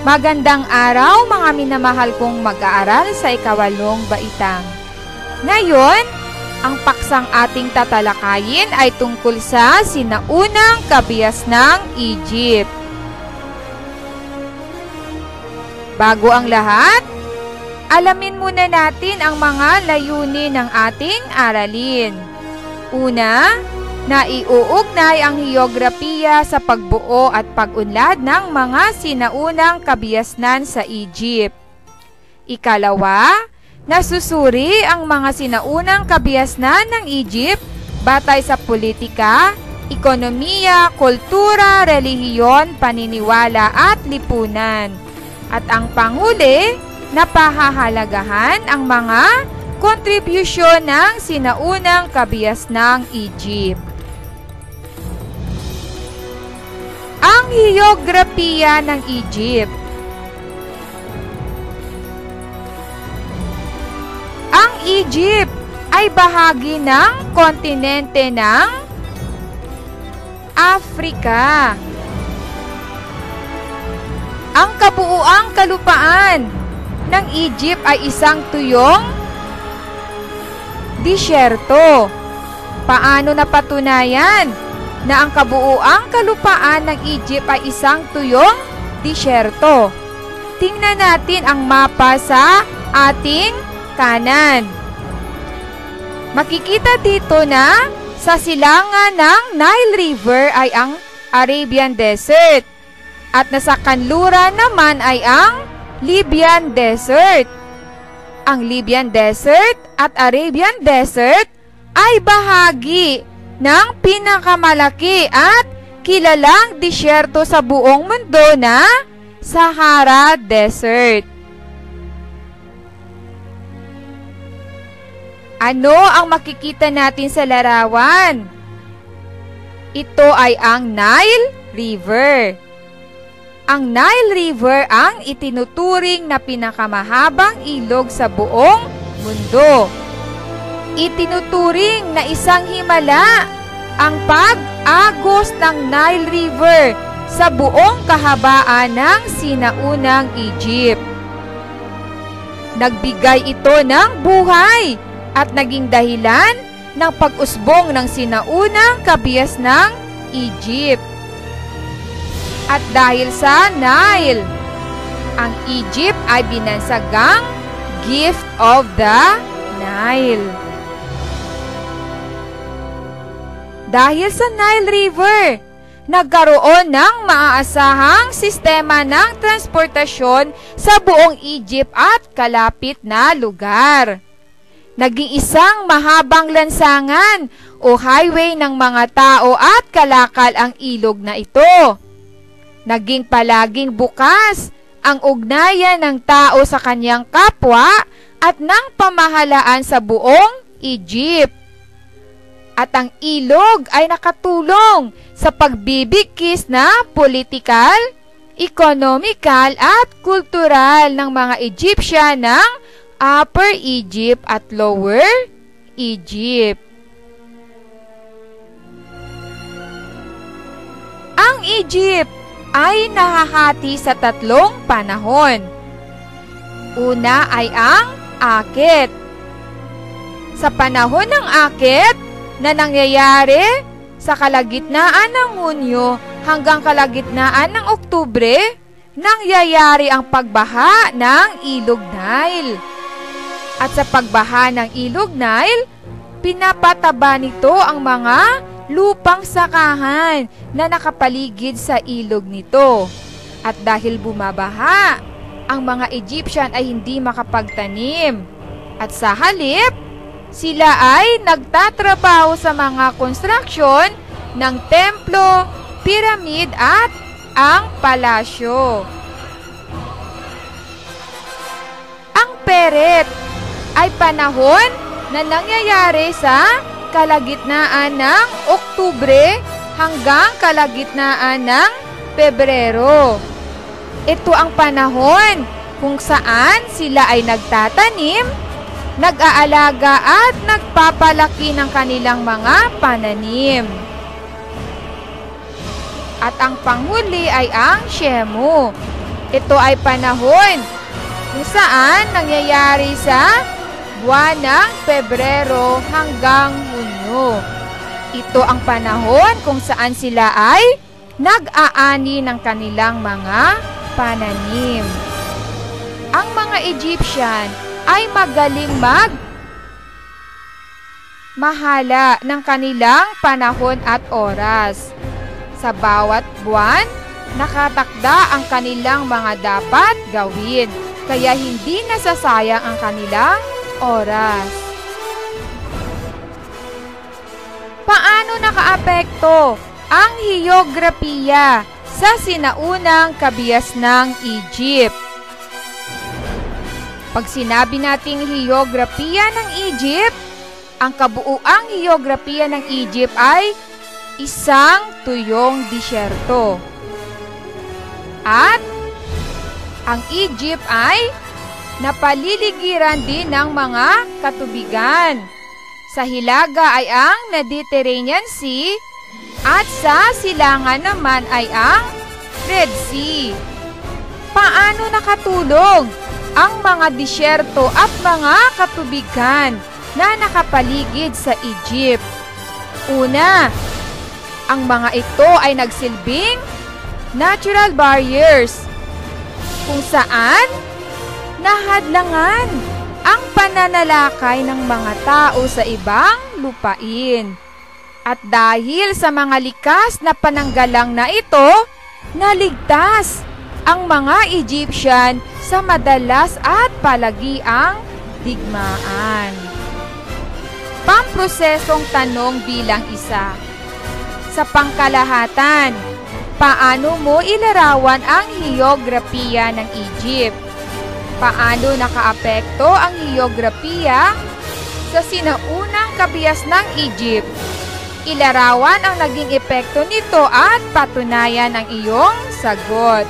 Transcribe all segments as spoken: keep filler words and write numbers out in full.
Magandang araw mga minamahal kong mag-aaral sa ikawalong baitang. Ngayon, ang paksang ating tatalakayin ay tungkol sa sinaunang kabias ng Egypt. Bago ang lahat, alamin muna natin ang mga layunin ng ating aralin. Una, naiuugnay ang heograpiya sa pagbuo at pag-unlad ng mga sinaunang kabiasnan sa Egypt. Ikalawa, nasusuri ang mga sinaunang kabiasnan ng Egypt batay sa politika, ekonomiya, kultura, relihiyon, paniniwala at lipunan. At ang panghuli, napahahalagahan ang mga kontribusyon ng sinaunang kabias ng Egypt. Ang heograpiya ng Egypt. Ang Egypt ay bahagi ng kontinente ng Afrika. Ang kabuuang kalupaan ng Egypt ay isang tuyong disyerto. Paano napatunayan na ang kabuuang kalupaan ng Egypt ay isang tuyong disyerto? Tingnan natin ang mapa sa ating kanan. Makikita dito na sa silangan ng Nile River ay ang Arabian Desert at nasa kanluran naman ay ang Libyan Desert. Ang Libyan Desert at Arabian Desert ay bahagi ng pinakamalaki at kilalang disyerto sa buong mundo na Sahara Desert. Ano ang makikita natin sa larawan? Ito ay ang Nile River. Ang Nile River ang itinuturing na pinakamahabang ilog sa buong mundo. Itinuturing na isang himala ang pag-agos ng Nile River sa buong kahabaan ng sinaunang Egypt. Nagbigay ito ng buhay at naging dahilan ng pag-usbong ng sinaunang kabias ng Egypt. At dahil sa Nile, ang Egypt ay binansagang gift of the Nile. Dahil sa Nile River, nagkaroon ng maaasahang sistema ng transportasyon sa buong Egypt at kalapit na lugar. Naging isang mahabang lansangan o highway ng mga tao at kalakal ang ilog na ito. Naging palaging bukas ang ugnayan ng tao sa kanyang kapwa at ng pamahalaan sa buong Egypt. At ang ilog ay nakatulong sa pagbibigkis na politikal, ekonomikal at kultural ng mga Egyptian ng Upper Egypt at Lower Egypt. Ang Egypt ay nahahati sa tatlong panahon. Una ay ang akit. Sa panahon ng akit na nangyayari sa kalagitnaan ng Hunyo hanggang kalagitnaan ng Oktubre, nangyayari ang pagbaha ng Ilog Nile. At sa pagbaha ng Ilog Nile, pinapataba nito ang mga lupang sakahan na nakapaligid sa ilog nito. At dahil bumabaha, ang mga Egyptian ay hindi makapagtanim. At sa halip, sila ay nagtatrabaho sa mga construction ng templo, piramid at ang palasyo. Ang peret ay panahon na nangyayari sa kalagitnaan ng Oktubre hanggang kalagitnaan ng Pebrero. Ito ang panahon kung saan sila ay nagtatanim, nag-aalaga at nagpapalaki ng kanilang mga pananim. At ang panghuli ay ang Shemu. Ito ay panahon kung saan nangyayari sa buwan ng Pebrero hanggang Hunyo. Ito ang panahon kung saan sila ay nag-aani ng kanilang mga pananim. Ang mga Egyptian ay magaling mag mahala ng kanilang panahon at oras. Sa bawat buwan, nakatakda ang kanilang mga dapat gawin, kaya hindi nasasayang ang kanilang oras. Paano nakaapekto ang heograpiya sa sinaunang kabias ng Egypt? Pag sinabi nating heograpiya ng Egypt, ang kabuuang heograpiya ng Egypt ay isang tuyong disyerto. At ang Egypt ay napaliligiran din ng mga katubigan. Sa hilaga ay ang Mediterranean Sea at sa silangan naman ay ang Red Sea. Paano nakatulong ang mga disyerto at mga katubigan na nakapaligid sa Egypt? Una, ang mga ito ay nagsilbing natural barriers kung saan nahadlangan ang pananalakay ng mga tao sa ibang lupain. At dahil sa mga likas na pananggalang na ito, naligtas ang mga Egyptian sa madalas at palagiang digmaan. Pamprosesong tanong bilang isa. Sa pangkalahatan, paano mo ilarawan ang heograpiya ng Egypt? Paano nakaapekto ang heograpiya sa sinaunang kabias ng Egypt? Ilarawan ang naging epekto nito at patunayan ang iyong sagot.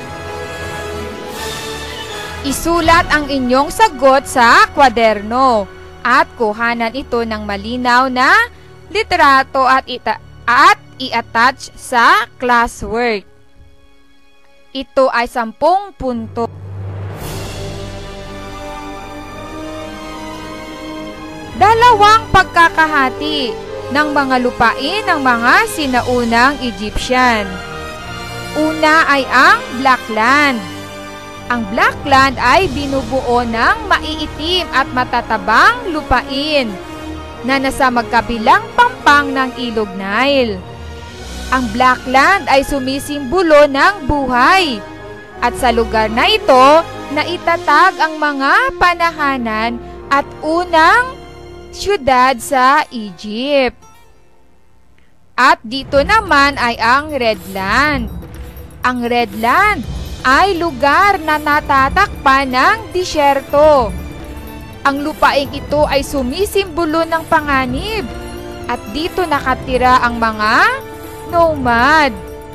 Isulat ang inyong sagot sa kwaderno at kuhanan ito ng malinaw na litrato at, ita at i-attach sa classwork. Ito ay sampung punto. Dalawang pagkakahati ng mga lupain ng mga sinaunang Egyptian. Una ay ang Blackland. Ang Blackland ay binubuo ng maiitim at matatabang lupain na nasa magkabilang pampang ng Ilog Nile. Ang Blackland ay sumisimbolo ng buhay at sa lugar na ito naitatag ang mga panahanan at unang siyudad sa Egypt. At dito naman ay ang Redland. Ang Redland ay lugar na natatakpan ng disyerto. Ang lupaing ito ay sumisimbolo ng panganib at dito nakatira ang mga nomad.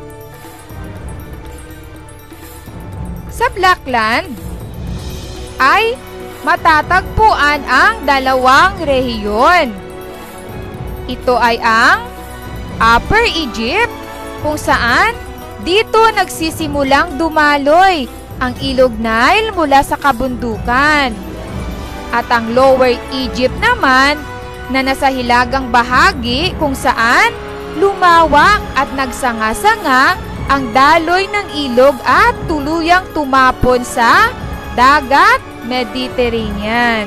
Sa Blackland ay matatagpuan ang dalawang rehiyon. Ito ay ang Upper Egypt, kung saan dito nagsisimulang dumaloy ang Ilog Nile mula sa kabundukan. At ang Lower Egypt naman na nasa hilagang bahagi kung saan lumawak at nagsanga-sanga ang daloy ng ilog at tuluyang tumapon sa dagat Mediterranean.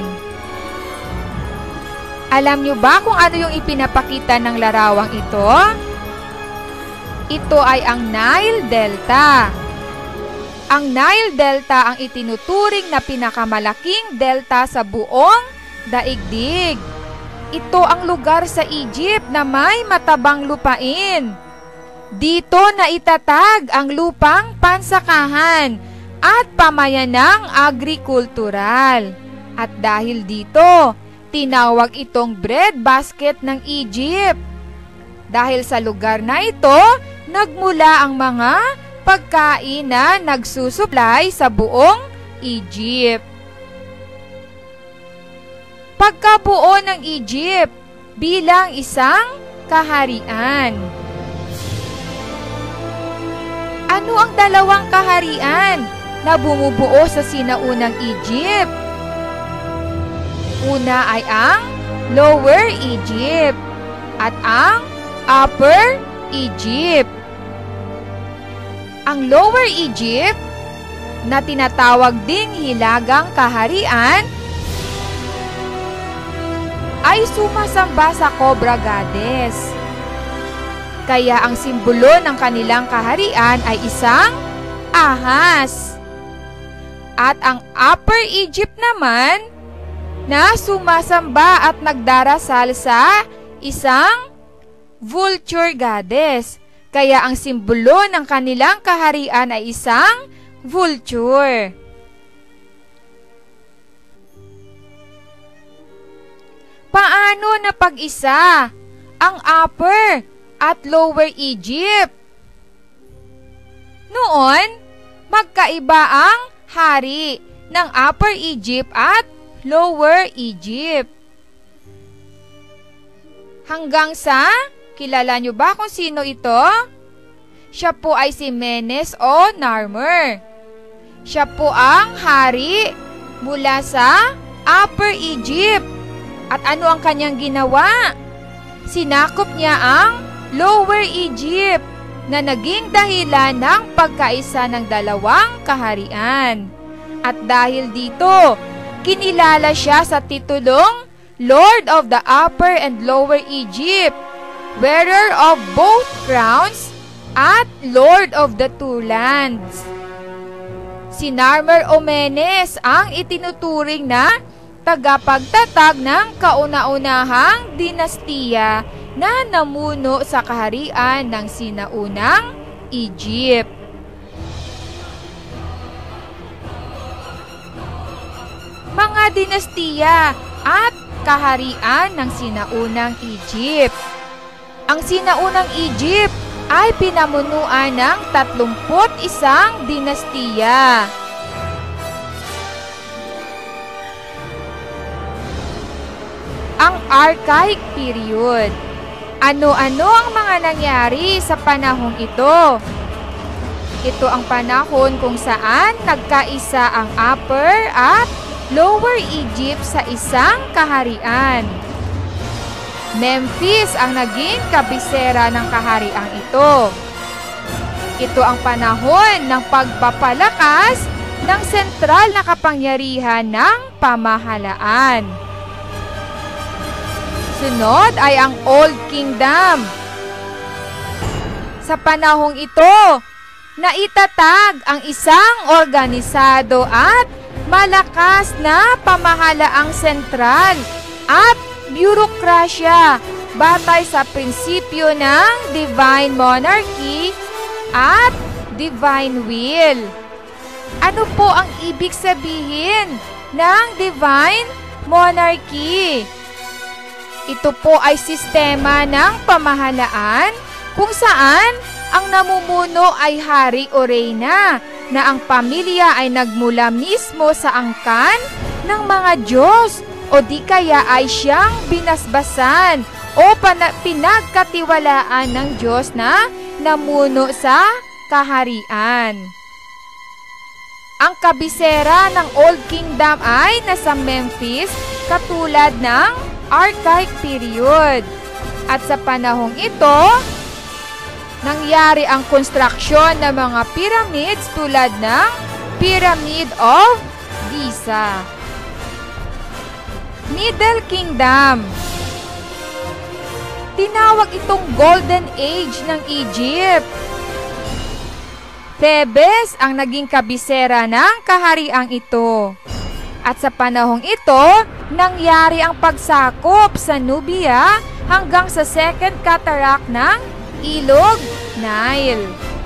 Alam nyo ba kung ano yung ipinapakita ng larawang ito? Ito ay ang Nile Delta. Ang Nile Delta ang itinuturing na pinakamalaking delta sa buong daigdig. Ito ang lugar sa Egypt na may matabang lupain. Dito naitatag ang lupang pansakahan at pamayanang agrikultural. At dahil dito, tinawag itong breadbasket ng Egypt. Dahil sa lugar na ito, nagmula ang mga pagkain na nagsusupply sa buong Egypt. Pagkabuo ng Egypt bilang isang kaharian. Ano ang dalawang kaharian na bumubuo sa sinaunang Egypt. Una ay ang Lower Egypt at ang Upper Egypt. Ang Lower Egypt, na tinatawag ding Hilagang Kaharian, ay sumasamba sa Cobra Goddess. Kaya ang simbolo ng kanilang kaharian ay isang ahas. At ang Upper Egypt naman, na sumasamba at nagdarasal sa isang vulture goddess. Kaya ang simbolo ng kanilang kaharian ay isang vulture. Paano napag-isa ang Upper at Lower Egypt? Noon, magkaiba ang hari ng Upper Egypt at Lower Egypt. Hanggang sa, kilala nyo ba kung sino ito? Siya po ay si Menes o Narmer. Siya po ang hari mula sa Upper Egypt. At ano ang kanyang ginawa? Sinakop niya ang Lower Egypt na naging dahilan ng pagkaisa ng dalawang kaharian. At dahil dito, kinilala siya sa titulong Lord of the Upper and Lower Egypt, wearer of both crowns, at Lord of the Two Lands. Si Narmer o Menes ang itinuturing na tagapagtatag ng kauna-unahang dinastiya na namuno sa kaharian ng sinaunang Egypt. Mga dinastiya at kaharian ng sinaunang Egypt. Ang sinaunang Egypt ay pinamunuan ng tatlumput isang dinastiya. Ang Archaic Period. Ano-ano ang mga nangyari sa panahong ito? Ito ang panahon kung saan nagkaisa ang Upper at Lower Egypt sa isang kaharian. Memphis ang naging kabisera ng kahariang ito. Ito ang panahon ng pagpapalakas ng sentral na kapangyarihan ng pamahalaan. Sunod ay ang Old Kingdom. Sa panahong ito, naitatag ang isang organisado at malakas na pamahalaang sentral at bureaukrasya batay sa prinsipyo ng divine monarchy at divine will. Ano po ang ibig sabihin ng divine monarchy? Ito po ay sistema ng pamahalaan kung saan ang namumuno ay hari o reyna na ang pamilya ay nagmula mismo sa angkan ng mga Diyos o di kaya ay siyang binasbasan o pinagkatiwalaan ng Diyos na namuno sa kaharian. Ang kabisera ng Old Kingdom ay nasa Memphis katulad ng Archaic Period. At sa panahong ito, nangyari ang konstruksyon ng mga pyramids tulad ng Pyramid of Giza. Middle Kingdom. Tinawag itong Golden Age ng Egypt. Thebes ang naging kabisera ng kahariang ito. At sa panahong ito, nangyari ang pagsakop sa Nubia hanggang sa Second Cataract ng Ilog Nile.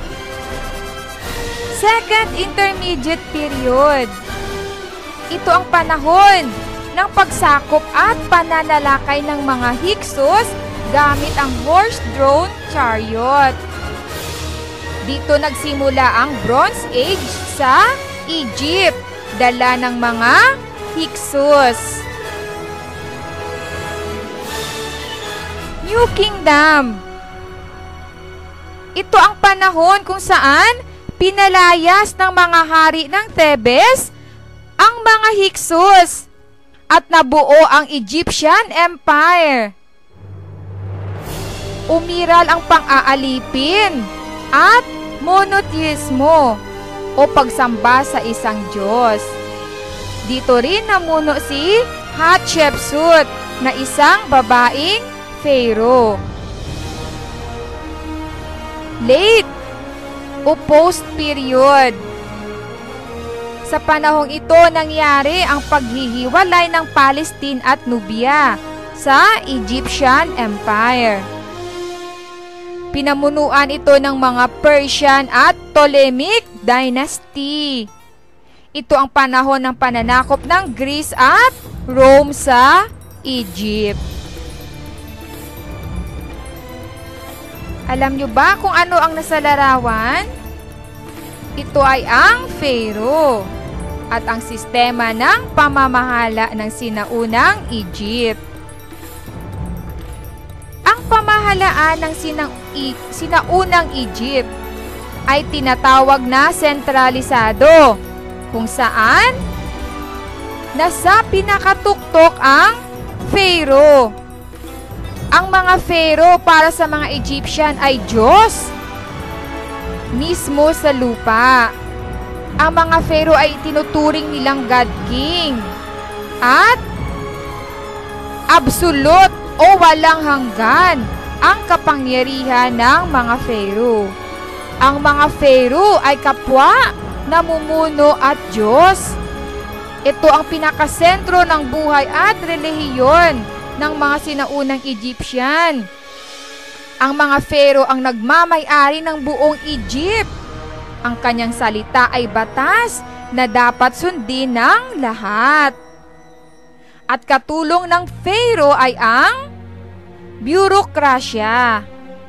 Second Intermediate Period. Ito ang panahon ng pagsakop at pananalakay ng mga Hyksos gamit ang horse-drawn chariot. Dito nagsimula ang Bronze Age sa Egypt, dala ng mga Hyksos. New Kingdom. Ito ang panahon kung saan pinalayas ng mga hari ng Thebes ang mga Hyksos at nabuo ang Egyptian Empire. Umiral ang pang-aalipin at monotheismo o pagsamba sa isang Diyos. Dito rin namuno si Hatshepsut na isang babaeng Pharaoh. Late o post-period. Sa panahong ito nangyari ang paghihiwalay ng Palestine at Nubia sa Egyptian Empire. Pinamunuan ito ng mga Persian at Ptolemaic Dynasty. Ito ang panahon ng pananakop ng Greece at Rome sa Egypt. Alam nyo ba kung ano ang nasa larawan? Ito ay ang Pharaoh at ang sistema ng pamamahala ng sinaunang Egypt. Ang pamahalaan ng sinang, i, sinaunang Egypt ay tinatawag na sentralisado, kung saan nasa pinakatuktok ang Pharaoh. Ang mga Pharaoh para sa mga Egyptian ay Diyos mismo sa lupa. Ang mga Pharaoh ay tinuturing nilang God King at absolute o walang hanggan ang kapangyarihan ng mga Pharaoh. Ang mga Pharaoh ay kapwa, namumuno at Diyos. Ito ang pinakasentro ng buhay at relihiyon ng mga sinaunang Egyptian. Ang mga Pharaoh ang nagmamay-ari ng buong Egypt. Ang kanyang salita ay batas na dapat sundin ng lahat. At katulong ng Pharaoh ay ang bureaucracia.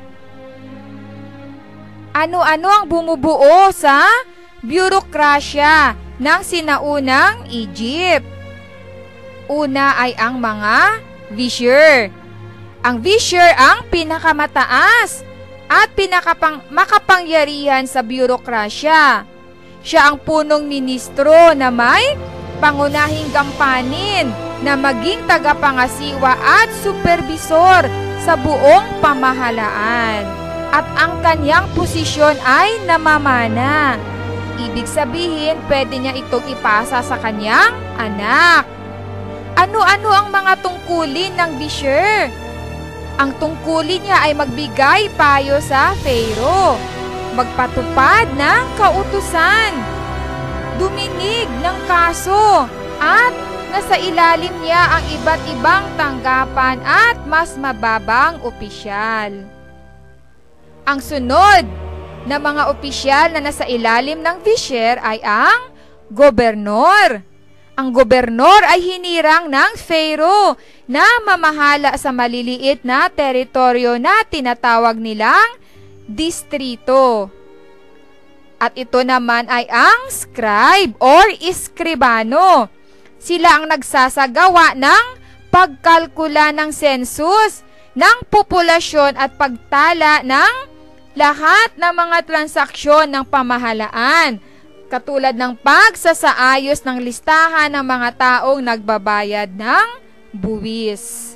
Ano-ano ang bumubuo sa bureaucracia ng sinaunang Egypt? Una ay ang mga vizier. Ang vizier ang pinakamataas at pinakamakapangyarihan sa bureaucracia. Siya ang punong ministro na may pangunahing gampanin na maging tagapangasiwa at supervisor sa buong pamahalaan. At ang kanyang posisyon ay namamana. Ibig sabihin, pwede niya itong ipasa sa kanyang anak. Ano-ano ang mga tungkulin ng vizier? Ang tungkulin niya ay magbigay payo sa Pharaoh, magpatupad ng kautusan, duminig ng kaso, at nasa ilalim niya ang iba't ibang tanggapan at mas mababang opisyal. Ang sunod na mga opisyal na nasa ilalim ng vizier ay ang gobernor. Ang gobernor ay hinirang ng Pharaoh na mamahala sa maliliit na teritoryo na tinatawag nilang distrito. At ito naman ay ang scribe or iskribano. Sila ang nagsasagawa ng pagkalkula ng census, ng populasyon at pagtala ng lahat ng mga transaksyon ng pamahalaan, katulad ng pagsasaayos ng listahan ng mga taong nagbabayad ng buwis.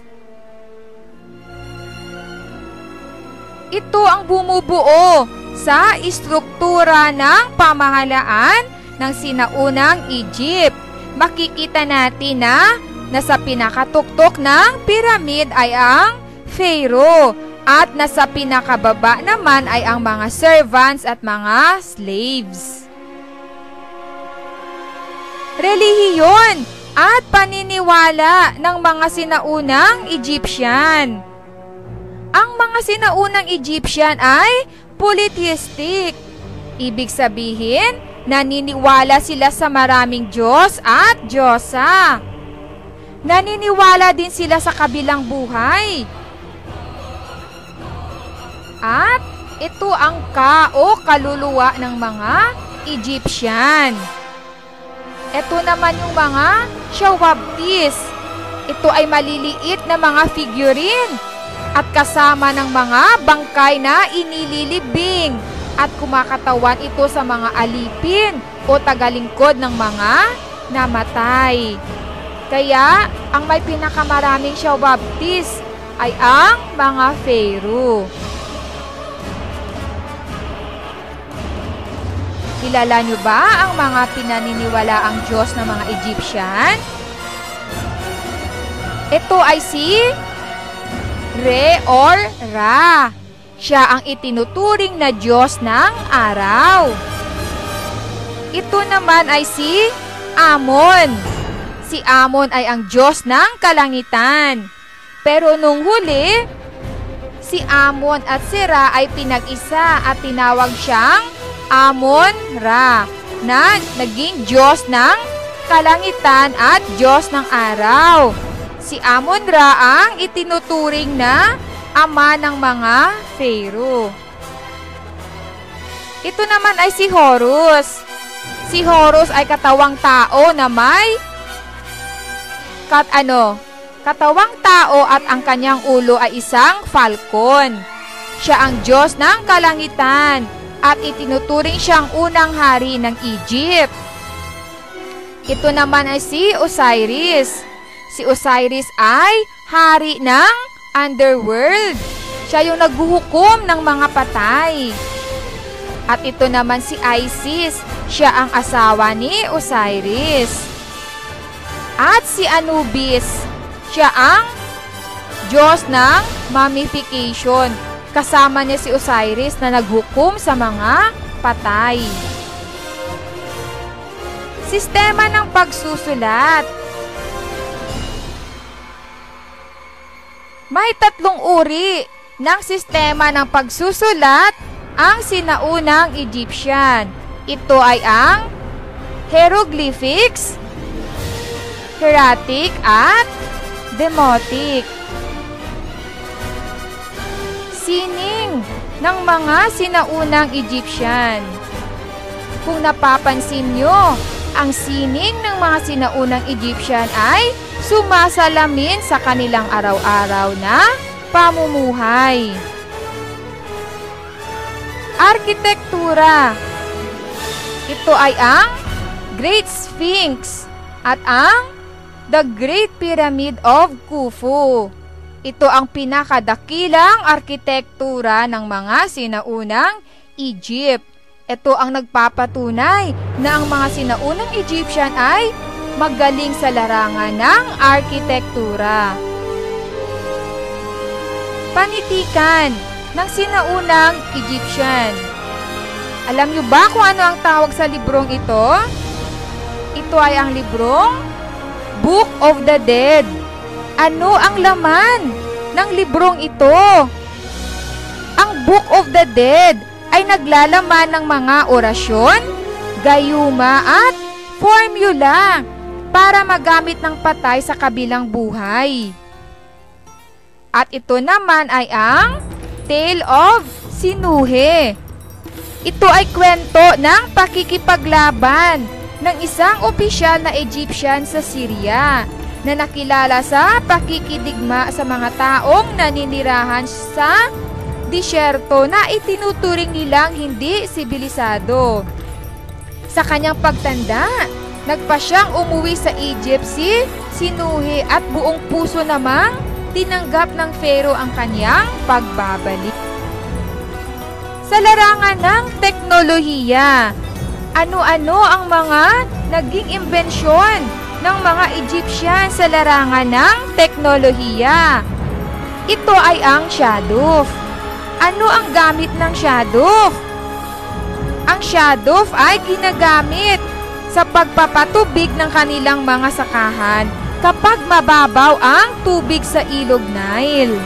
Ito ang bumubuo sa istruktura ng pamahalaan ng sinaunang Egypt. Makikita natin na nasa pinakatuktok ng pyramid ay ang Pharaoh at nasa pinakababa naman ay ang mga servants at mga slaves. Relihiyon at paniniwala ng mga sinaunang Egyptian. Ang mga sinaunang Egyptian ay polytheistic. Ibig sabihin, naniniwala sila sa maraming Diyos at Diyosa. Naniniwala din sila sa kabilang buhay. At ito ang ka o kaluluwa ng mga Egyptian. Ito naman yung mga shawabtis. Ito ay maliliit na mga figurine at kasama ng mga bangkay na inililibing at kumakatawan ito sa mga alipin o tagalingkod ng mga namatay. Kaya, ang may pinakamaraming siya baptist ay ang mga Pharaoh. Kilala nyo ba ang mga pinaniniwalaang Diyos ng mga Egyptian? Ito ay si Re or Ra. Siya ang itinuturing na Diyos ng araw. Ito naman ay si Amon. Si Amon ay ang Diyos ng kalangitan. Pero nung huli, si Amon at si Ra ay pinag-isa at tinawag siyang Amon-Ra na naging Diyos ng kalangitan at Diyos ng araw. Si Amon-Ra ang itinuturing na ama ng mga Pharaoh. Ito naman ay si Horus. Si Horus ay katawang tao na may kat ano, katawang tao at ang kanyang ulo ay isang falcon. Siya ang Diyos ng kalangitan at itinuturing siyang unang hari ng Egypt. Ito naman ay si Osiris. Si Osiris ay hari ng underworld. Siya yung naghuhukom ng mga patay. At ito naman si Isis. Siya ang asawa ni Osiris. At si Anubis. Siya ang Diyos ng mummification. Kasama niya si Osiris na naghukom sa mga patay. Sistema ng pagsusulat. May tatlong uri ng sistema ng pagsusulat ang sinaunang Egyptian. Ito ay ang hieroglyphics, hieratic at demotic. Sining ng mga sinaunang Egyptian. Kung napapansin nyo, ang sining ng mga sinaunang Egyptian ay sumasalamin sa kanilang araw-araw na pamumuhay. Arkitektura. Ito ay ang Great Sphinx at ang The Great Pyramid of Khufu. Ito ang pinakadakilang arkitektura ng mga sinaunang Egypt. Ito ang nagpapatunay na ang mga sinaunang Egyptian ay magaling sa larangan ng arkitektura. Panitikan ng sinaunang Egyptian. Alam niyo ba kung ano ang tawag sa librong ito? Ito ay ang librong Book of the Dead. Ano ang laman ng librong ito? Ang Book of the Dead ay naglalaman ng mga orasyon, gayuma at formula para magamit ng patay sa kabilang buhay. At ito naman ay ang Tale of Sinuhe. Ito ay kwento ng pakikipaglaban ng isang opisyal na Egyptian sa Syria na nakilala sa pakikidigma sa mga taong naninirahan sa disyerto na itinuturing nilang hindi sibilisado. Sa kanyang pagtanda, nagpa siyang umuwi sa Egypt si Sinuhe at buong puso namang tinanggap ng Pharaoh ang kanyang pagbabalik. Sa larangan ng teknolohiya, ano-ano ang mga naging imbensyon ng mga Egyptian sa larangan ng teknolohiya? Ito ay ang shadoof. Ano ang gamit ng shadoof? Ang shadoof ay ginagamit sa pagpapatubig ng kanilang mga sakahan kapag mababaw ang tubig sa ilog Nile.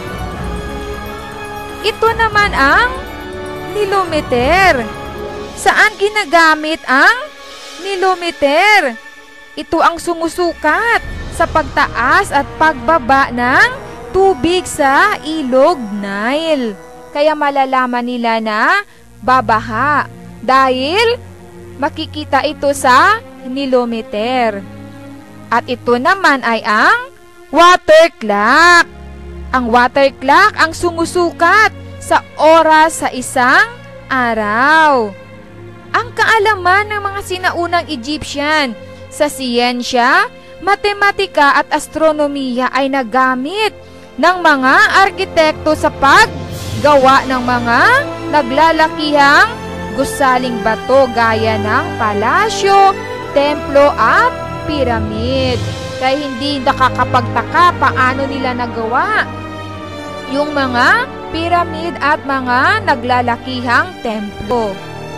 Ito naman ang nilometer. Saan ginagamit ang nilometer? Ito ang sumusukat sa pagtaas at pagbaba ng tubig sa ilog Nile. Kaya malalaman nila na babaha dahil makikita ito sa nilometer. At ito naman ay ang water clock. Ang water clock ang sumusukat sa oras sa isang araw. Ang kaalaman ng mga sinaunang Egyptian sa siyensya, matematika at astronomiya ay nagamit ng mga arkitekto sa paggawa ng mga naglalakihang gusaling bato gaya ng palasyo, templo at piramid. Kaya hindi nakakapagtaka paano nila nagawa yung mga piramid at mga naglalakihang templo.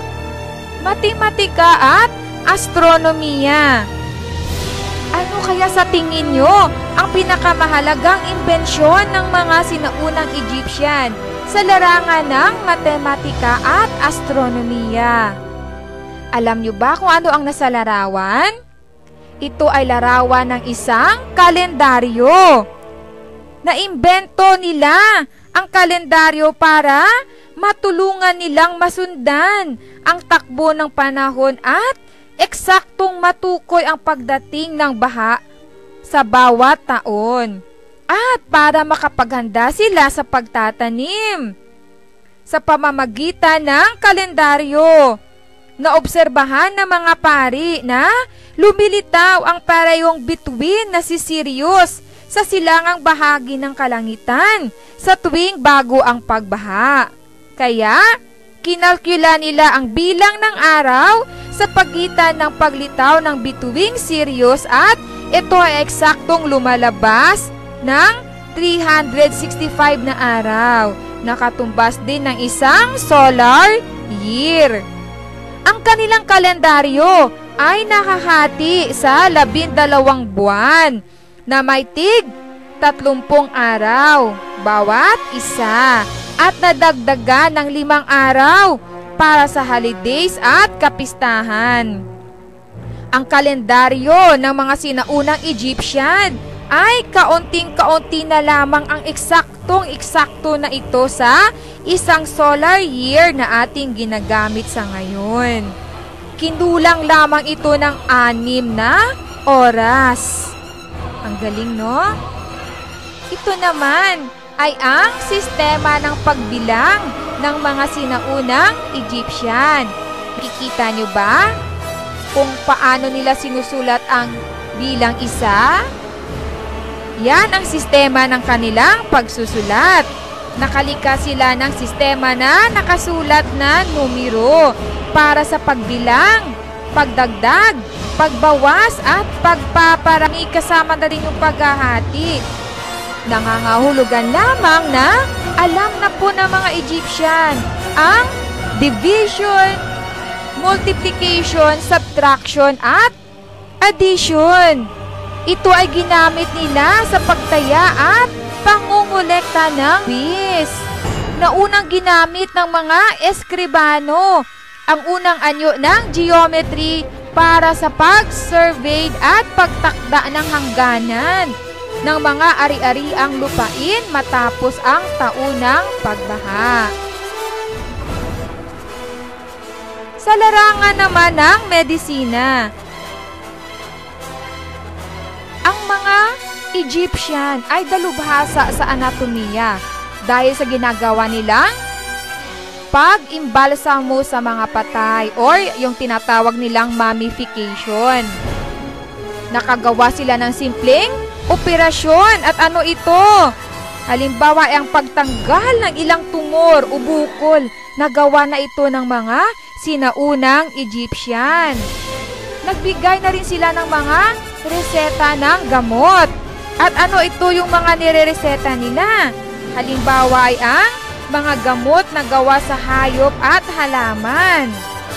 Matematika at astronomiya. Ano kaya sa tingin nyo ang pinakamahalagang imbensyon ng mga sinaunang Egyptian sa larangan ng matematika at astronomiya? Alam nyo ba kung ano ang nasa larawan? Ito ay larawan ng isang kalendaryo. Naimbento nila ang kalendaryo para matulungan nilang masundan ang takbo ng panahon at eksaktong matukoy ang pagdating ng baha sa bawat taon. At para makapaghanda sila sa pagtatanim. Sa pamamagitan ng kalendaryo, naobserbahan ng mga pari na lumilitaw ang parehong bituin na si Sirius sa silangang bahagi ng kalangitan sa tuwing bago ang pagbaha. Kaya, kinalkula nila ang bilang ng araw sa pagitan ng paglitaw ng bituing Sirius at ito ay eksaktong lumalabas ng three hundred sixty-five na araw, nakatumbas din ng isang solar year. Ang kanilang kalendaryo ay nakahati sa labindalawang buwan na may tig tatlumpung araw bawat isa at nadagdagan ng limang araw para sa holidays at kapistahan. Ang kalendaryo ng mga sinaunang Egyptian ay kaunting-kaunti na lamang ang eksaktong-eksakto na ito sa isang solar year na ating ginagamit sa ngayon. Kinulang lamang ito ng anim na oras. Ang galing, no? Ito naman ay ang sistema ng pagbilang ng mga sinaunang Egyptian. Kikita nyo ba kung paano nila sinusulat ang bilang isa? Yan ang sistema ng kanilang pagsusulat. Nakalika sila ng sistema na nakasulat na numero para sa pagbilang, pagdagdag, pagbawas at pagpaparami kasama na rin yung paghahati. Nangangahulugan lamang na alam na po ng mga Egyptian ang division, multiplication, subtraction at addition. Ito ay ginamit nila sa pagtaya at pangungulekta ng buwis na unang ginamit ng mga eskribano, ang unang anyo ng geometry para sa pag-survey at pagtakda ng hangganan ng mga ari-ariang lupain matapos ang taunang pagbaha. Sa larangan naman ng medisina, ang mga Egyptian ay dalubhasa sa anatomiya dahil sa ginagawa nilang pag-imbalsamo sa mga patay or yung tinatawag nilang mummification. Nakagawa sila ng simpleng operasyon at ano ito? Halimbawa ay ang pagtanggal ng ilang tumor o bukol. Nagawa na ito ng mga sinaunang Egyptian. Nagbigay na rin sila ng mga reseta ng gamot. At ano ito yung mga nire-reseta nila? Halimbawa ay ang mga gamot na gawa sa hayop at halaman.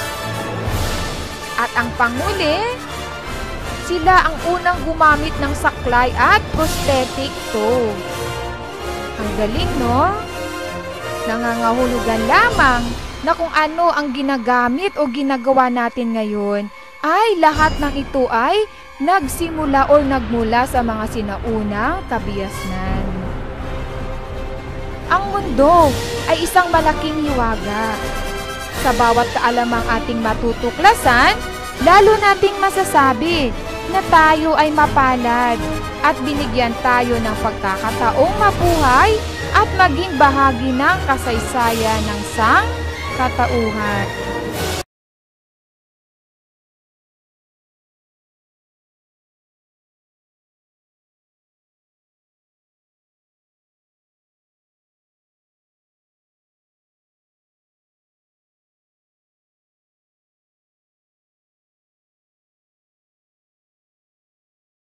At ang panghuli, sila ang unang gumamit ng saklay at prosthetic toe. Ang galing, no? Nangangahulugan lamang na kung ano ang ginagamit o ginagawa natin ngayon, ay lahat ng ito ay nagsimula o nagmula sa mga sinaunang kabiasnan. Ang mundo ay isang malaking hiwaga. Sa bawat kaalamang ating matutuklasan, lalo nating masasabi na tayo ay mapalad at binigyan tayo ng pagkakataong mabuhay at maging bahagi ng kasaysayan ng katauhan.